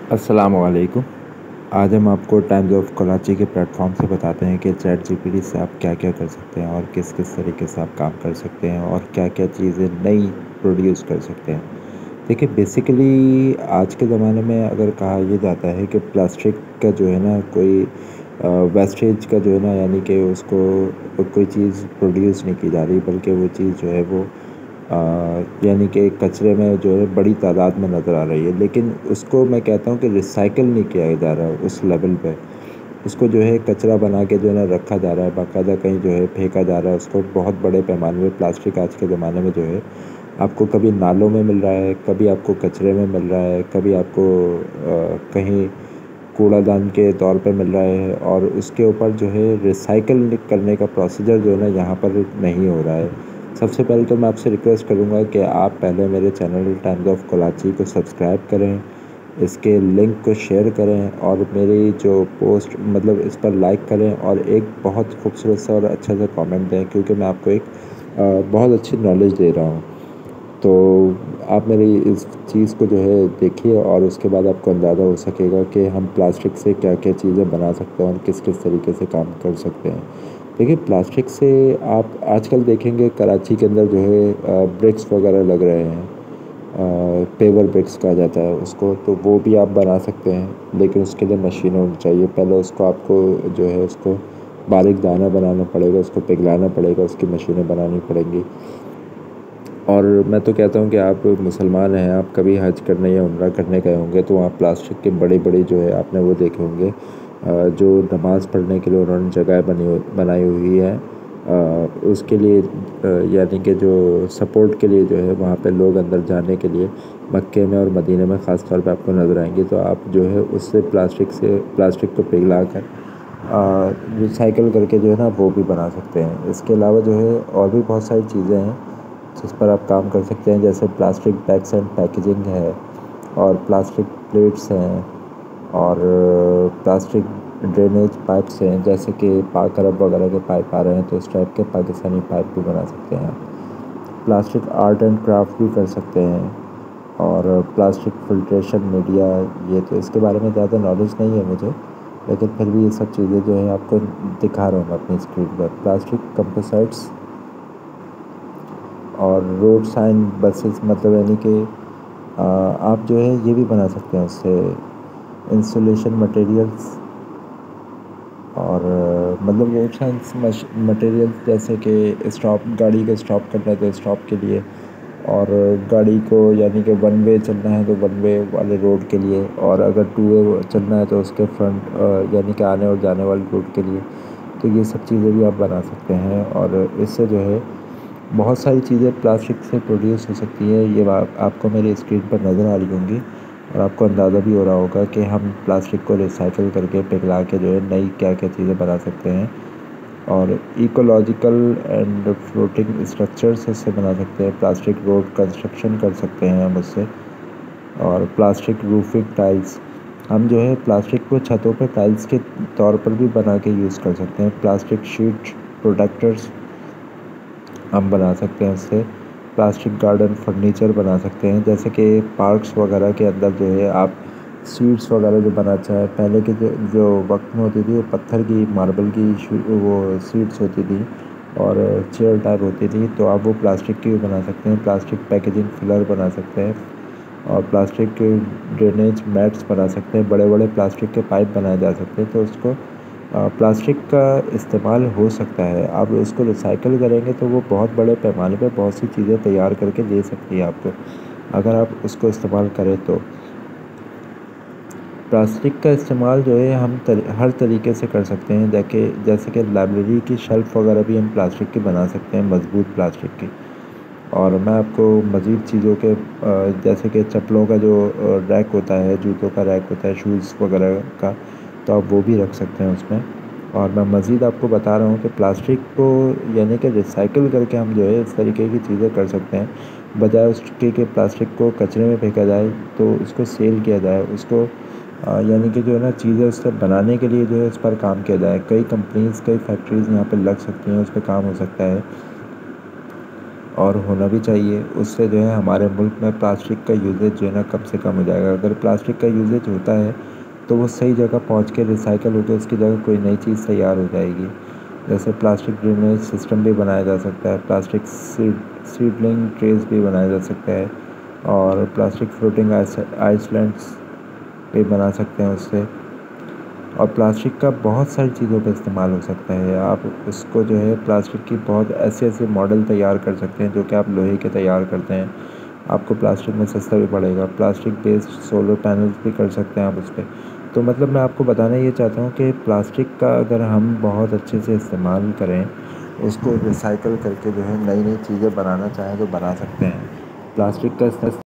अस्सलामुअलैकुम। आज हम आपको टाइम्स ऑफ कराची के प्लेटफॉर्म से बताते हैं कि चैट जीपीटी से आप क्या क्या कर सकते हैं और किस किस तरीके से आप काम कर सकते हैं और क्या क्या चीज़ें नई प्रोड्यूस कर सकते हैं। देखिए, बेसिकली आज के ज़माने में अगर कहा यह जाता है कि प्लास्टिक का जो है ना कोई वेस्टेज का जो है ना, यानी कि उसको कोई चीज़ प्रोड्यूस नहीं की जा रही, बल्कि वो चीज़ जो है वो यानी कि कचरे में जो है बड़ी तादाद में नज़र आ रही है। लेकिन उसको मैं कहता हूँ कि रिसाइकिल नहीं किया जा रहा है उस लेवल पे। उसको जो है कचरा बना के जो है ना रखा जा रहा है, बाकायदा कहीं जो है फेंका जा रहा है उसको बहुत बड़े पैमाने में। प्लास्टिक आज के ज़माने में जो है आपको कभी नालों में मिल रहा है, कभी आपको कचरे में मिल रहा है, कभी आपको कहीं कूड़ादान के तौर पे मिल रहा है, और उसके ऊपर जो है रिसाइकिल करने का प्रोसीजर जो है ना यहाँ पर नहीं हो रहा है। सबसे पहले तो मैं आपसे रिक्वेस्ट करूँगा कि आप पहले मेरे चैनल टाइम्स ऑफ कराची को सब्सक्राइब करें, इसके लिंक को शेयर करें और मेरी जो पोस्ट मतलब इस पर लाइक करें और एक बहुत खूबसूरत सा और अच्छा सा कमेंट दें, क्योंकि मैं आपको एक बहुत अच्छी नॉलेज दे रहा हूँ। तो आप मेरी इस चीज़ को जो है देखिए और उसके बाद आपको अंदाज़ा हो सकेगा कि हम प्लास्टिक से क्या क्या चीज़ें बना सकते हैं और किस किस तरीके से काम कर सकते हैं। देखिए, प्लास्टिक से आप आजकल देखेंगे कराची के अंदर जो है ब्रिक्स वगैरह लग रहे हैं, पेवर ब्रिक्स कहा जाता है उसको, तो वो भी आप बना सकते हैं। लेकिन उसके लिए मशीन होनी चाहिए। पहले उसको आपको जो है उसको बारीक दाना बनाना पड़ेगा, उसको पिघलाना पड़ेगा, उसकी मशीनें बनानी पड़ेंगी। और मैं तो कहता हूँ कि आप मुसलमान हैं, आप कभी हज करने या उम्रा करने गए होंगे तो वहाँ प्लास्टिक के बड़े बड़े जो है आपने वो देखे होंगे, जो नमाज़ पढ़ने के लिए उन्होंने जगह बनाई हुई है, उसके लिए यानी कि जो सपोर्ट के लिए जो है वहाँ पे लोग अंदर जाने के लिए मक्के में और मदीने में ख़ास तौर पे आपको नज़र आएंगे। तो आप जो है उससे प्लास्टिक को पिघला कर रिसाइकिल करके जो है ना वो भी बना सकते हैं। इसके अलावा जो है और भी बहुत सारी चीज़ें हैं जिस पर आप काम कर सकते हैं, जैसे प्लास्टिक बैग्स एंड पैकेजिंग है, और प्लास्टिक प्लेट्स हैं, और प्लास्टिक ड्रेनेज पाइप्स हैं, जैसे कि पाक अरब वगैरह के पाइप आ रहे हैं तो इस टाइप के पाकिस्तानी पाइप भी बना सकते हैं। प्लास्टिक आर्ट एंड क्राफ्ट भी कर सकते हैं, और प्लास्टिक फिल्ट्रेशन मीडिया, ये तो इसके बारे में ज़्यादा नॉलेज नहीं है मुझे, लेकिन फिर भी ये सब चीज़ें जो है आपको दिखा रहा हूँ मैं अपनी स्क्रीन पर। प्लास्टिक कंपोसाइट्स और रोड साइन बसेस, मतलब यानी कि आप जो है ये भी बना सकते हैं उससे इंसुलेशन मटेरियल्स, और मतलब रोड साइंस मटेरियल्स, जैसे कि स्टॉप, गाड़ी को स्टॉप करना है तो स्टॉप के लिए, और गाड़ी को यानी कि वन वे चलना है तो वन वे वाले रोड के लिए, और अगर टू वे चलना है तो उसके फ्रंट यानी कि आने और जाने वाले रोड के लिए। तो ये सब चीज़ें भी आप बना सकते हैं, और इससे जो है बहुत सारी चीज़ें प्लास्टिक से प्रोड्यूस हो सकती है। ये आपको मेरी स्क्रीन पर नज़र आ रही होंगी, और आपको अंदाज़ा भी हो रहा होगा कि हम प्लास्टिक को रिसाइकिल करके पिघला के जो है नई क्या क्या चीज़ें बना सकते हैं। और इकोलॉजिकल एंड फ्लोटिंग स्ट्रक्चर्स इससे बना सकते हैं। प्लास्टिक रोड कंस्ट्रक्शन कर सकते हैं हम उससे, और प्लास्टिक रूफिंग टाइल्स, हम जो है प्लास्टिक को छतों पर टाइल्स के तौर पर भी बना के यूज़ कर सकते हैं। प्लास्टिक शीट प्रोटेक्टर्स हम बना सकते हैं उससे। प्लास्टिक गार्डन फर्नीचर बना सकते हैं, जैसे कि पार्क्स वगैरह के अंदर जो है आप सीट्स वगैरह जो बनाना चाहें। पहले के जो वक्त में होती थी वो पत्थर की, मार्बल की वो सीट्स होती थी और चेयर टाइप होती थी, तो आप वो प्लास्टिक की भी बना सकते हैं। प्लास्टिक पैकेजिंग फिलर बना सकते हैं, और प्लास्टिक के ड्रेनेज मैट्स बना सकते हैं। बड़े बड़े प्लास्टिक के पाइप बनाए जा सकते हैं, तो उसको प्लास्टिक का इस्तेमाल हो सकता है। आप उसको रिसाइकिल करेंगे तो वो बहुत बड़े पैमाने पे बहुत सी चीज़ें तैयार करके दे सकती है आपको, अगर आप उसको इस्तेमाल करें तो। प्लास्टिक का इस्तेमाल जो है हम हर तरीके से कर सकते हैं। जैसे कि लाइब्रेरी की शेल्फ़ वगैरह भी हम प्लास्टिक की बना सकते हैं, मज़बूत प्लास्टिक की। और मैं आपको मज़ीद चीज़ों के जैसे कि चप्पलों का जो रैक होता है, जूतों का रैक होता है, शूज़ वगैरह का, तो आप वो भी रख सकते हैं उसमें। और मैं मज़ीद आपको बता रहा हूँ कि प्लास्टिक को यानी कि रिसाइकिल करके हम जो है इस तरीके की चीज़ें कर सकते हैं, बजाय उसके कि प्लास्टिक को कचरे में फेंका जाए तो उसको सेल किया जाए, उसको यानी कि जो है ना चीज़ें उससे बनाने के लिए जो है उस पर काम किया जाए। कई कंपनीज़, कई फैक्ट्रीज़ यहाँ पे लग सकती हैं, उस पर काम हो सकता है। और होना भी चाहिए। उससे जो है हमारे मुल्क में प्लास्टिक का यूज़ेज जो है ना कम से कम हो जाएगा। अगर प्लास्टिक का यूज़ेज होता है तो वो सही जगह पहुंच के रिसाइकल होकर उसकी जगह कोई नई चीज़ तैयार हो जाएगी। जैसे प्लास्टिक ड्रेनेज सिस्टम भी बनाया जा सकता है, प्लास्टिक सीडलिंग ट्रेस भी बनाया जा सकता है, और प्लास्टिक फ्लोटिंग आइसलैंड्स भी बना सकते हैं उससे। और प्लास्टिक का बहुत सारी चीज़ों पे इस्तेमाल हो सकता है। आप उसको जो है प्लास्टिक की बहुत ऐसे ऐसे मॉडल तैयार कर सकते हैं जो कि आप लोहे के तैयार करते हैं, आपको प्लास्टिक में सस्ता भी पड़ेगा। प्लास्टिक बेस्ड सोलर पैनल्स भी कर सकते हैं आप उस पर। तो मतलब मैं आपको बताना ये चाहता हूँ कि प्लास्टिक का अगर हम बहुत अच्छे से इस्तेमाल करें, उसको रिसाइकल करके जो है नई नई चीज़ें बनाना चाहें तो बना सकते हैं। प्लास्टिक का